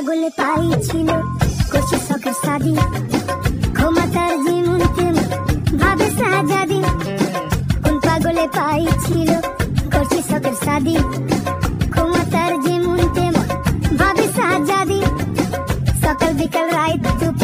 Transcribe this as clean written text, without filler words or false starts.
পাগলে পাইছিল করছি শখের শাদি, ক্ষমতার যেমন তেমন ভাবে সাজাদি। কোন পাগলে পাইছিল করছি শখের শাদি, ক্ষমতার যেমন তেমন ভাবে সাজাদি। সকাল বিকাল রাত